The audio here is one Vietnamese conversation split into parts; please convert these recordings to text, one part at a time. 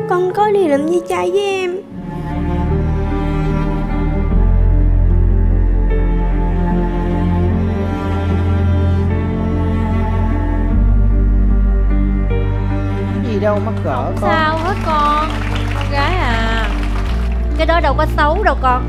con có đi làm gì trai với em. Gì đâu mắc cỡ Không con. sao hết con gái à, cái đó đâu có xấu đâu con.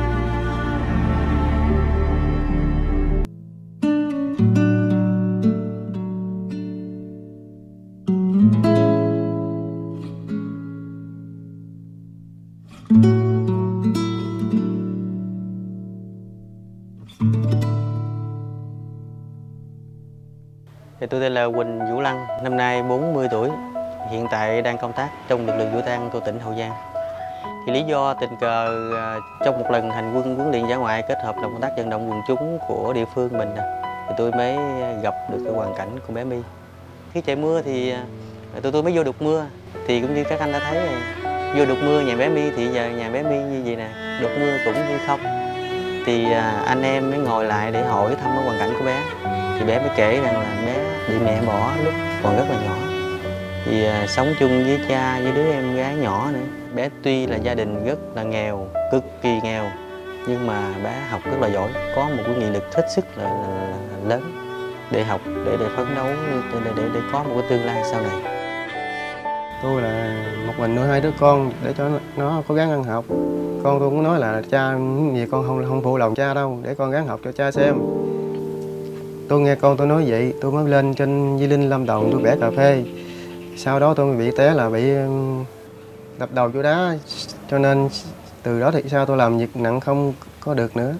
Tôi tên là Huỳnh Vũ Lăng, năm nay 40 tuổi, hiện tại đang công tác trong lực lượng vũ trang của tỉnh Hậu Giang. Thì lý do tình cờ trong một lần hành quân huấn luyện dã ngoại kết hợp làm công tác vận động quần chúng của địa phương mình thì tôi mới gặp được cái hoàn cảnh của bé My. Khi trời mưa thì tôi mới vô đục mưa, thì cũng như các anh đã thấy rồi, vô đục mưa nhà bé My thì giờ nhà bé My như vậy nè, đục mưa cũng như không. Thì anh em mới ngồi lại để hỏi thăm cái hoàn cảnh của bé. Thì bé mới kể rằng là bé bị mẹ bỏ lúc còn rất là nhỏ. Thì sống chung với cha với đứa em gái nhỏ nữa. Bé tuy là gia đình rất là nghèo, cực kỳ nghèo, nhưng mà bé học rất là giỏi, có một cái nghị lực hết sức là lớn để học, để phấn đấu, để có một cái tương lai sau này. Tôi là một mình nuôi hai đứa con để cho nó cố gắng ăn học. Con tôi cũng nói là cha gì con không phụ lòng cha đâu, để con gắng học cho cha xem. Tôi nghe con tôi nói vậy, tôi mới lên trên Di Linh Lâm Đồng tôi bẻ cà phê. Sau đó tôi bị té là bị đập đầu vô đá, cho nên từ đó thì sao tôi làm việc nặng không có được nữa.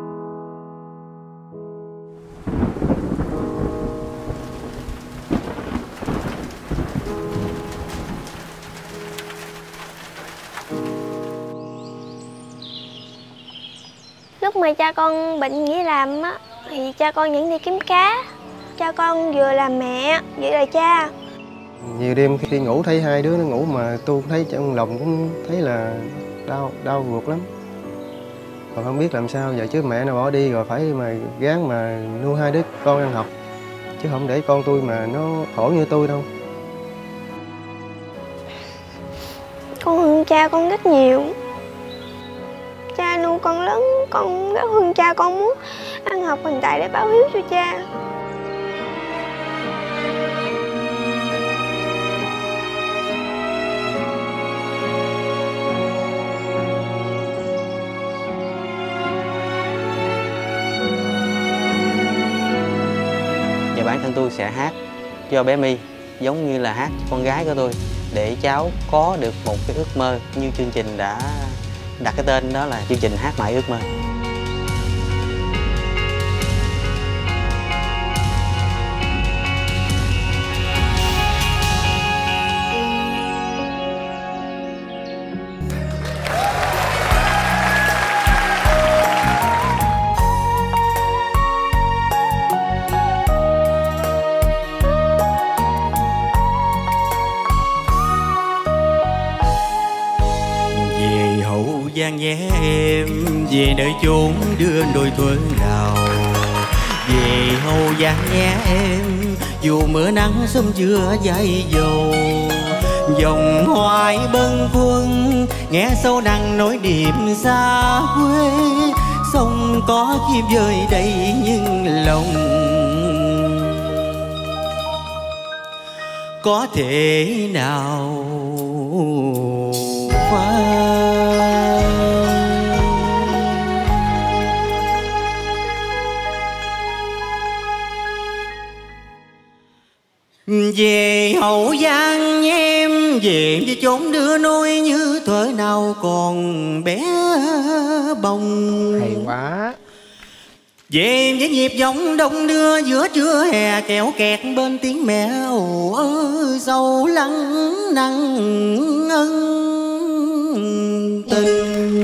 Lúc mà cha con bệnh nghỉ làm á thì cha con vẫn đi kiếm cá. Cha con vừa là mẹ vừa là cha. Nhiều đêm khi ngủ thấy hai đứa nó ngủ mà tôi thấy trong lòng cũng thấy là đau ruột lắm. Còn không biết làm sao giờ, chứ mẹ nó bỏ đi rồi phải mà gắng mà nuôi hai đứa con ăn học, chứ không để con tôi mà nó khổ như tôi đâu. Con thương cha con rất nhiều. Cha nuôi con lớn, con rất thương cha, con muốn ăn học hành tại để báo hiếu cho cha. Và bản thân tôi sẽ hát cho bé My giống như là hát cho con gái của tôi, để cháu có được một cái ước mơ như chương trình đã đặt cái tên đó là chương trình Hát Mãi Ước Mơ. Giang nhé em, về nơi chốn đưa đôi thuở nào. Về Hậu Giang nhé em, dù mưa nắng sớm trưa dãi dầu. Dòng hoài bâng khuâng, nghe sâu nặng nỗi niềm xa quê. Sông có chim vơi đầy nhưng lòng có thể nào phai. Về Hậu Giang nhé em, về với chốn đưa nôi như thuở nào còn bé bồng. Hay quá. Về với nhịp giọng đông đưa giữa trưa hè, kéo kẹt bên tiếng mẹ ơi sâu lắng nặng ân tình.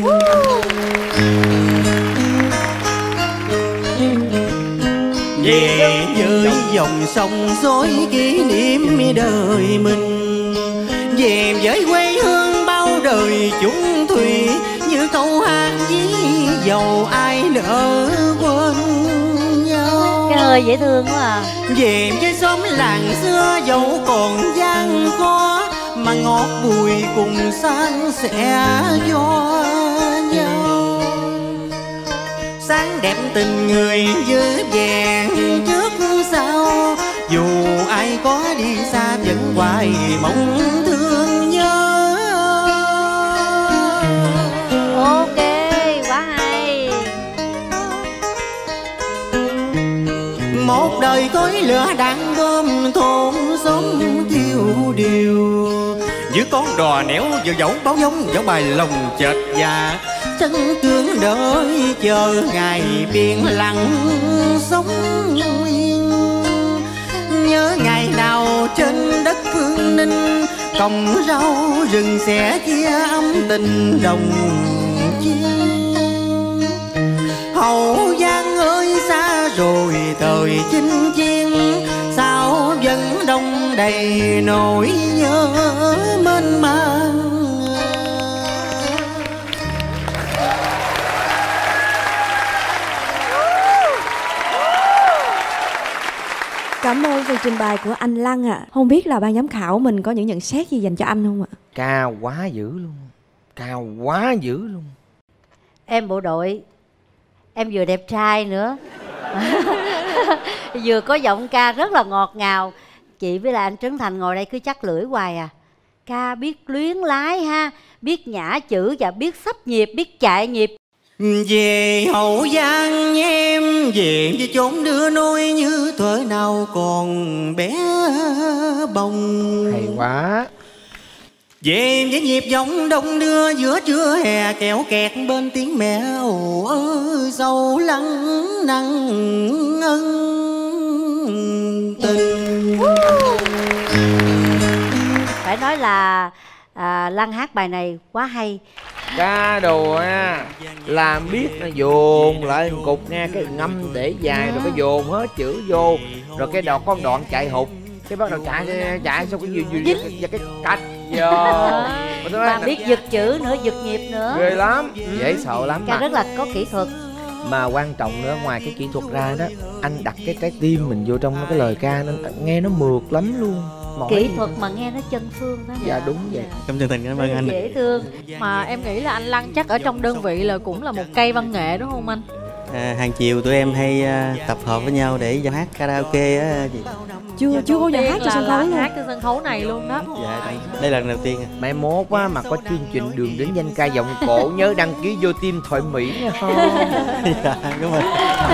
Về với dòng sông dối kỷ niệm đời mình. Về với quê hương bao đời chung thủy, như câu hát ví dầu ai nỡ quên nhau. Cái hơi dễ thương quá à. Về với xóm làng xưa dẫu còn gian khó, mà ngọt bùi cùng san sẻ do nhau. Sáng đẹp tình người dư vẹn trước sau, dù ai có đi xa vẫn hoài mong thương nhớ. Ok, quá hay. Một đời khói lửa đang bom thôn sống thiêu điều, như con đò néo vừa dẫu báo giống dẫu bài lòng chợt già. Sân tương đợi chờ ngày biển lặng sống yên, nhớ ngày nào trên đất Phương Ninh còng rau rừng sẽ chia ấm tình đồng chiên. Hậu Giang ơi xa rồi thời chinh chiến, sao vẫn đông đầy nỗi nhớ mênh mang. Cảm ơn phần trình bày của anh Lăng ạ. Không biết là ban giám khảo mình có những nhận xét gì dành cho anh không ạ? Cao quá dữ luôn. Cao quá dữ luôn. Em bộ đội, em vừa đẹp trai nữa vừa có giọng ca rất là ngọt ngào. Chị với lại anh Trấn Thành ngồi đây cứ chắc lưỡi hoài à. Ca biết luyến lái ha, biết nhả chữ và biết sắp nhịp, biết chạy nhịp. Về Hậu Giang em, về với chốn đưa nôi như thuở nào còn bé bồng. Hay quá. Về với nhịp giọng đông đưa giữa trưa hè, kéo kẹt bên tiếng mẹ ơi sâu lắng nặng ân tình. Phải nói là Lăng hát bài này quá hay. Ca đồ á, làm biết là dồn lại cục nghe, cái ngâm để dài rồi cái dồn hết chữ vô, rồi cái đoạn con đoạn chạy hụt, cái bắt đầu chạy xong cái gì và cái cách vô. Mà biết giật chữ nữa, giật nhịp nữa. Ghê lắm, dễ sợ lắm. Ca rất là có kỹ thuật. Mà quan trọng nữa, ngoài cái kỹ thuật ra đó, anh đặt cái trái tim mình vô trong cái lời ca nên nghe nó mượt lắm luôn. Kỹ thuật mà nghe nó chân phương đó. Dạ đúng vậy. Cảm chân tình cảm ơn anh. Dễ thương. Mà em nghĩ là anh Lăng chắc ở trong đơn vị là cũng là một cây văn nghệ đúng không anh? Hàng chiều tụi em hay tập hợp với nhau để hát karaoke á chị. Chưa bao giờ hát trên sân khấu luôn. Hát trên sân khấu này luôn đó. Dạ, đây là lần đầu tiên. Mai mốt á mà có chương trình Đường Đến Danh Ca Giọng Cổ nhớ đăng ký vô team Thoại Mỹ nha không? Dạ, cảm ơn.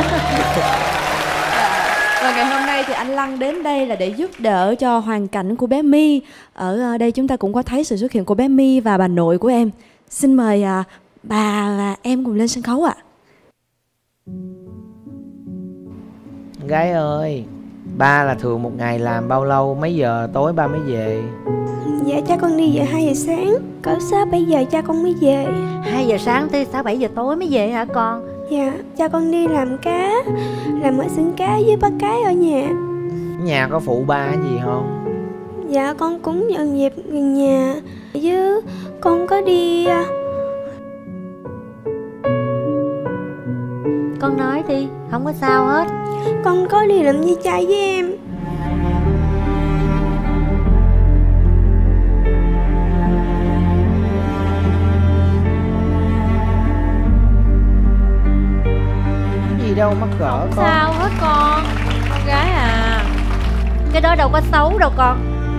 Và ngày hôm nay thì anh Lăng đến đây là để giúp đỡ cho hoàn cảnh của bé My. Ở đây chúng ta cũng có thấy sự xuất hiện của bé My và bà nội của em. Xin mời bà và em cùng lên sân khấu ạ. Gái ơi, ba là thường một ngày làm bao lâu, mấy giờ tối ba mới về? Dạ cha con đi về 2 giờ sáng, cỡ 6-7 giờ cha con mới về. 2 giờ sáng tới 6-7 giờ tối mới về hả con? Dạ, cha con đi làm cá, làm ở xưởng cá với bắt cá ở nhà. Nhà có phụ ba gì không? Dạ con cũng dọn dẹp gần nhà, chứ con có đi... Con nói đi, không có sao hết. Con có đi làm với trai với em. Gì đâu mắc cỡ Không con. sao hết con gái à. Cái đó đâu có xấu đâu con.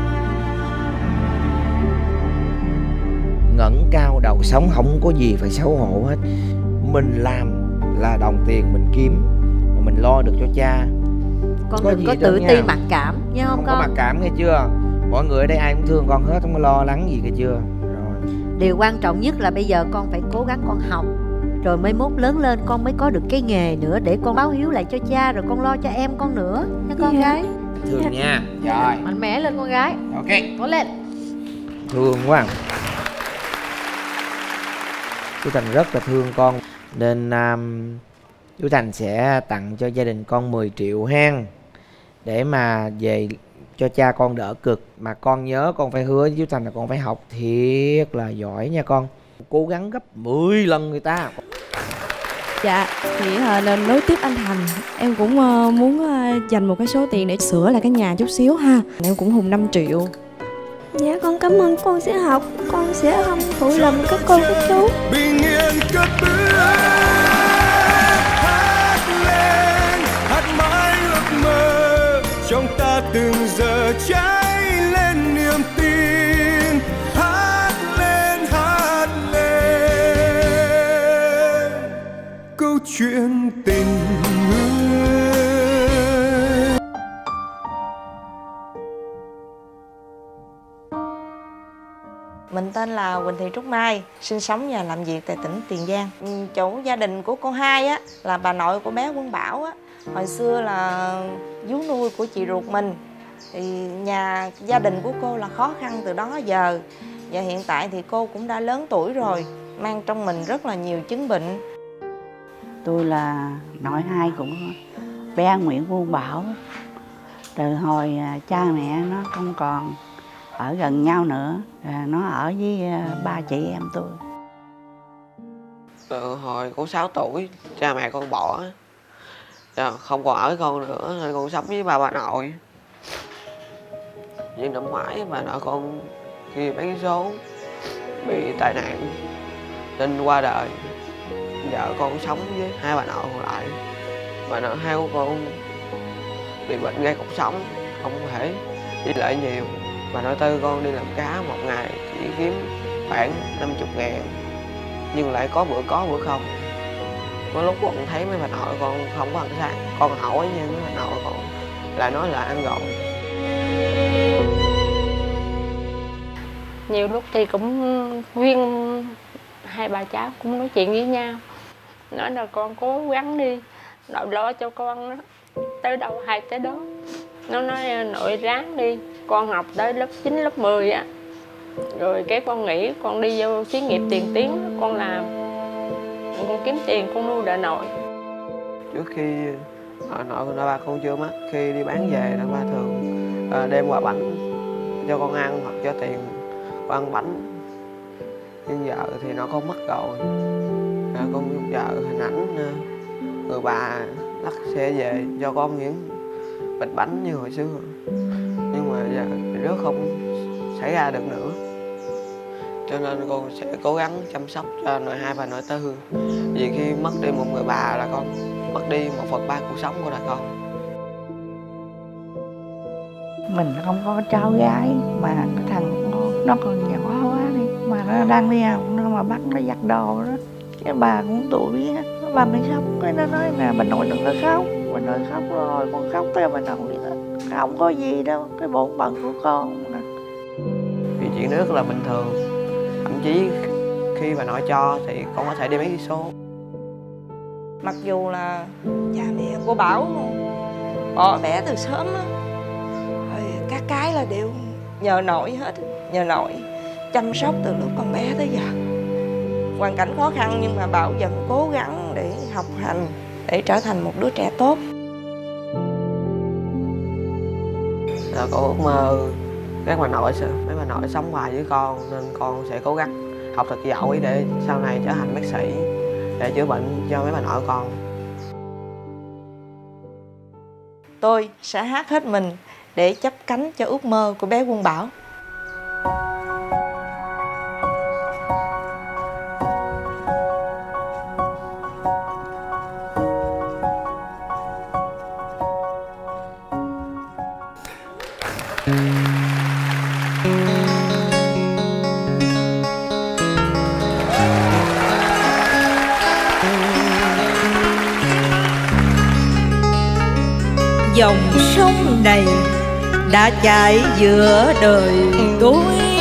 Ngẩng cao đầu sống không có gì phải xấu hổ hết. Mình làm là đồng tiền mình kiếm, mà mình lo được cho cha. Con Có đừng gì có đâu tự nha. ti mặc cảm nha Không không có con? mặc cảm nghe chưa? Mọi người ở đây ai cũng thương con hết, không có lo lắng gì nghe chưa? Rồi. Điều quan trọng nhất là bây giờ con phải cố gắng con học, rồi mới mốt lớn lên con mới có được cái nghề nữa để con báo hiếu lại cho cha, rồi con lo cho em con nữa nha con gái. Thương nha. Rồi. Mạnh mẽ lên con gái. Ok. Cố lên. Thương quá. Chú Thành rất là thương con, nên chú Thành sẽ tặng cho gia đình con 10 triệu hen, để mà về cho cha con đỡ cực. Mà con nhớ con phải hứa với chú Thành là con phải học thiệt là giỏi nha con, cố gắng gấp 10 lần người ta. Dạ, thì nên nối tiếp anh Thành, em cũng muốn dành một cái số tiền để sửa lại cái nhà chút xíu ha. Em cũng hùng 5 triệu. Dạ con cảm ơn, con sẽ học, con sẽ không phụ lòng các cô các chú. Bình yên cất bước hát lên, hát mãi ước mơ trong ta từng giờ cháy lên niềm tin. Hát lên câu chuyện tình người. Mình tên là Quỳnh Thị Trúc Mai, sinh sống và làm việc tại tỉnh Tiền Giang. Chủ gia đình của cô Hai á, là bà nội của bé Quân Bảo á. Hồi xưa là vú nuôi của chị ruột mình. Thì gia đình của cô là khó khăn từ đó giờ. Và hiện tại thì cô cũng đã lớn tuổi rồi, mang trong mình rất là nhiều chứng bệnh. Tôi là nội hai của bé Nguyễn Quân Bảo. Từ hồi cha mẹ nó không còn ở gần nhau nữa, nó ở với ba chị em tôi. Từ hồi cô 6 tuổi, cha mẹ con bỏ, không còn ở với con nữa, nên con sống với bà nội. Nhưng năm ngoái bà nội con khi bán vé số bị tai nạn nên qua đời. Giờ con sống với hai bà nội còn lại. Bà nội hai của con bị bệnh gây cột sống, không thể đi lại nhiều. Bà nội tư con đi làm cá một ngày chỉ kiếm khoảng 50.000, nhưng lại có bữa không. Có lúc con thấy mấy bà nội con không có ăn sáng, con hỏi nhưng mấy bà nội con lại nói là ăn rồi. Nhiều lúc thì cũng khuyên hai bà cháu cũng nói chuyện với nhau, nói là con cố gắng đi, nội lo cho con đó, tới đâu hay tới đó. Nó nói nội ráng đi, con học tới lớp 9, lớp 10 á, rồi cái con nghĩ con đi vô xí nghiệp tiền tiến, con làm, con kiếm tiền con nuôi đỡ nội. Trước khi nội ba con chưa mất, khi đi bán về ba thường đem quà bánh cho con ăn hoặc cho tiền con ăn bánh. Nhưng giờ thì nó con mất rồi, con vợ hình ảnh người bà lắc xe về cho con những bịch bánh như hồi xưa, nhưng mà giờ rất không xảy ra được nữa, cho nên con sẽ cố gắng chăm sóc cho nội hai và nội tư. Vì khi mất đi một người bà là con mất đi 1/3 cuộc sống của con. Mình không có cháu gái mà cái thằng nó còn nhỏ quá đi, mà nó đang đi học nó mà bắt nó giặt đồ đó. Cái bà cũng tuổi á, bà mới khóc, cái nó nói là bà nội đừng có khóc. Bà nội khóc rồi, con khóc theo bà nội đó. Không có gì đâu, cái bổn phận của con mà. Vì chuyện đó rất là bình thường. Thậm chí khi bà nội cho thì con có thể đi bán vé số. Mặc dù là cha mẹ cô Bảo bỏ bẻ từ sớm á, rồi các cái là đều nhờ nội hết, nhờ nội chăm sóc từ lúc con bé tới giờ. Hoàn cảnh khó khăn nhưng mà Bảo vẫn cố gắng để học hành, để trở thành một đứa trẻ tốt. Con ước mơ mấy bà nội sống hoài với con, nên con sẽ cố gắng học thật giỏi để sau này trở thành bác sĩ để chữa bệnh cho mấy bà nội con. Tôi sẽ hát hết mình để chấp cánh cho ước mơ của bé Quân Bảo. Dòng sông này đã chảy giữa đời tôi,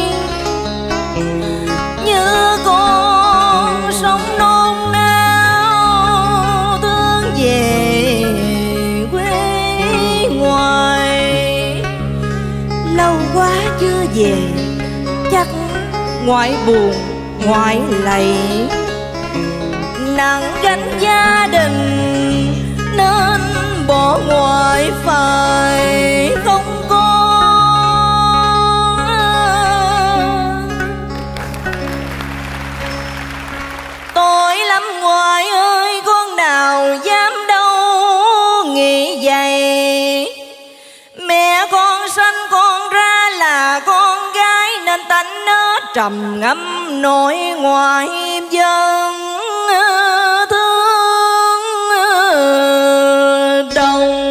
như con sông nôn nao thương về quê ngoài. Lâu quá chưa về, chắc ngoại buồn ngoại lầy, nặng gánh gia đình nên bỏ ngoại phải không con. Tội lắm ngoại ơi, con nào dám đâu nghĩ vậy. Mẹ con sanh con ra là con gái trầm ngâm nỗi ngoại dân thương đồng.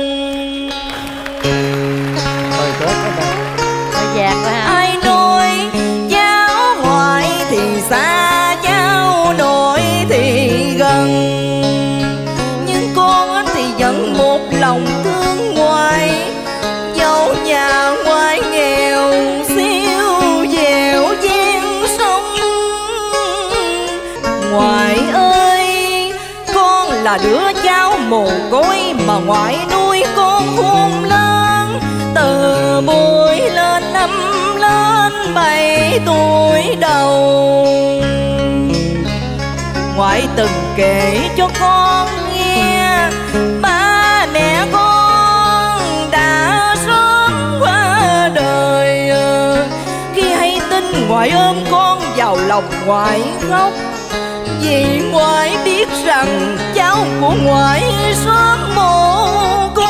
Ai nói cháu ngoại thì xa, cháu nội thì gần, nhưng con thì vẫn một lòng thương ngoại. Dẫu nhà ngoại nghèo siêu dẻo gian sông, ngoại ơi con là đứa cháu mồ côi mà ngoại nuôi con khôn lớn. Từ buổi lên năm lên 7 tuổi đầu, ngoại từng kể cho con nghe ba mẹ con đã sớm qua đời. Khi hay tin ngoại ôm con vào lòng ngoại khóc, vì ngoại biết rằng cháu của ngoại sớm mồ côi.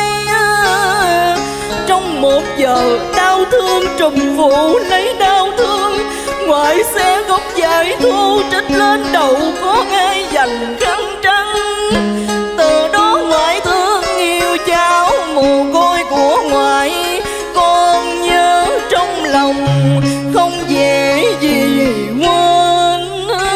Trong một giờ đau thương trùm vụ lấy đau thương, ngoại sẽ gốc vải thu trích lên đầu có ai dành khăn trắng. Từ đó ngoại thương yêu cháu mồ côi của ngoại, con nhớ trong lòng không dễ gì quên.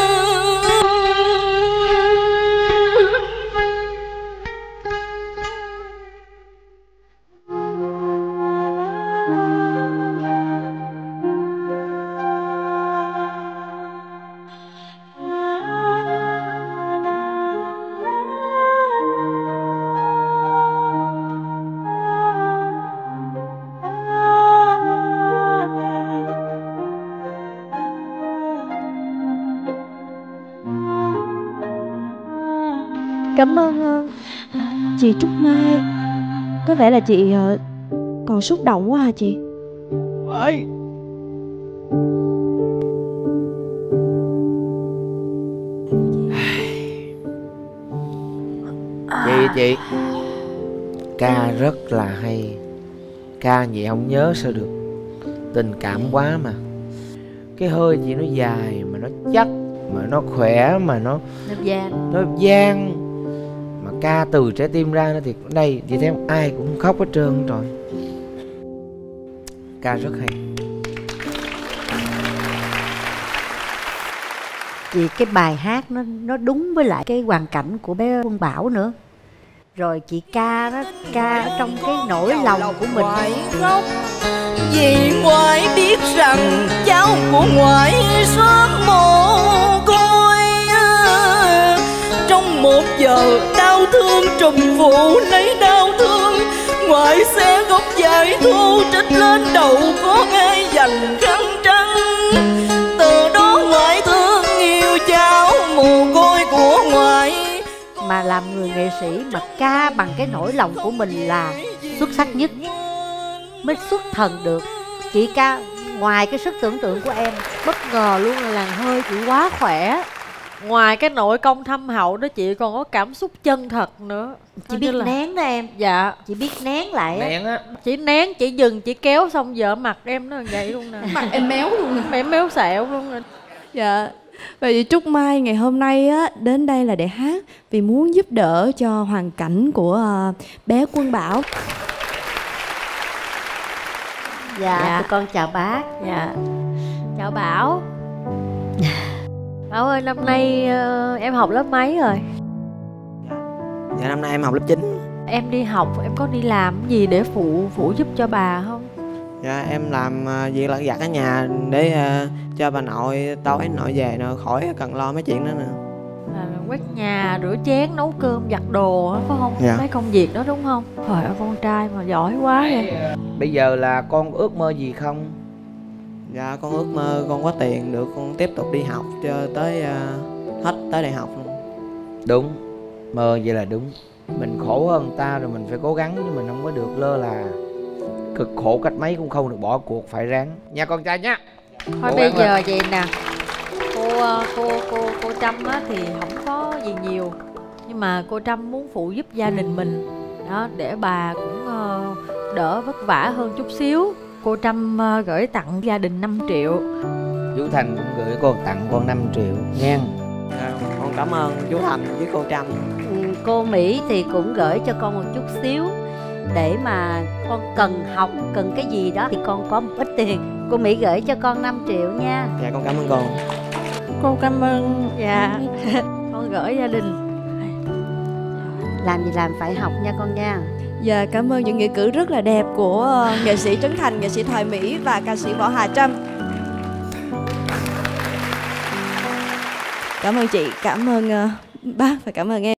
Cảm ơn chị Trúc Mai. Có vẻ là chị còn xúc động quá hả chị? Chị ca rất là hay. Ca vậy không nhớ sao được. Tình cảm quá mà. Cái hơi chị nó dài mà nó chắc, mà nó khỏe, mà nó vang, mà ca từ trái tim ra nó thì đây chị thấy không, ai cũng khóc hết trơn rồi. Ca rất hay. Chị cái bài hát nó đúng với lại cái hoàn cảnh của bé Quân Bảo nữa. Rồi chị ca đó, ca ở trong cái nỗi lòng của mình. Khóc vì ngoại biết rằng cháu của ngoại sớm mồ côi. Trong một giờ đau thương trùm vụ lấy đau thương, ngoại sẽ gốc vải thu trích lên đầu có ai dành khăn trắng. Từ đó ngoại thương yêu cháu mồ côi của ngoại. Mà làm người nghệ sĩ mà ca bằng cái nỗi lòng của mình là xuất sắc nhất, mới xuất thần được. Chị ca ngoài cái sức tưởng tượng của em. Bất ngờ luôn là làn hơi chị quá khỏe. Ngoài cái nội công thâm hậu đó, chị còn có cảm xúc chân thật nữa. Chị biết nén đó em. Dạ. Chị biết nén lại á. Nén á. Chị nén, chị dừng, chị kéo xong vợ mặt em nó vậy luôn nè. Mặt em méo luôn. Em méo xẹo luôn rồi. Dạ. Vậy thì Trúc Mai ngày hôm nay á đến đây là để hát vì muốn giúp đỡ cho hoàn cảnh của bé Quân Bảo. Dạ, tụi con chào bác. Dạ. Chào Bảo. Bảo ơi, năm nay em học lớp mấy rồi? Dạ năm nay em học lớp 9. Em đi học, em có đi làm gì để phụ giúp cho bà không? Dạ em làm việc lặt vặt ở nhà để cho bà nội tối nội về rồi khỏi cần lo mấy chuyện đó nữa. Quét nhà, rửa chén, nấu cơm, giặt đồ phải không? Dạ. Mấy công việc đó đúng không? Trời ơi, con trai mà giỏi quá vậy. Bây giờ là con ước mơ gì không? Dạ con ước mơ con có tiền được con tiếp tục đi học cho tới hết tới đại học luôn. Đúng, mơ vậy là đúng. Mình khổ hơn ta rồi mình phải cố gắng, chứ mình không có được lơ là. Cực khổ cách mấy cũng không được bỏ cuộc, phải ráng nha con trai nha. Thôi bây giờ vậy nè, cô Trâm á thì không có gì nhiều, nhưng mà cô Trâm muốn phụ giúp gia đình mình đó, để bà cũng đỡ vất vả hơn chút xíu. Cô Trâm gửi tặng gia đình 5 triệu Chú Thành cũng gửi con tặng con 5 triệu nha. Con cảm ơn chú Thành với cô Trâm. Cô Mỹ thì cũng gửi cho con một chút xíu để mà con cần học, cần cái gì đó thì con có một ít tiền. Cô Mỹ gửi cho con 5 triệu nha. Dạ con cảm ơn cô. Cô cảm ơn. Dạ. Con gửi gia đình. Làm gì làm phải học nha con nha. Dạ, cảm ơn những nghĩa cử rất là đẹp của nghệ sĩ Trấn Thành, nghệ sĩ Thoại Mỹ và ca sĩ Võ Hà Trâm. Cảm ơn chị, cảm ơn bác và cảm ơn em.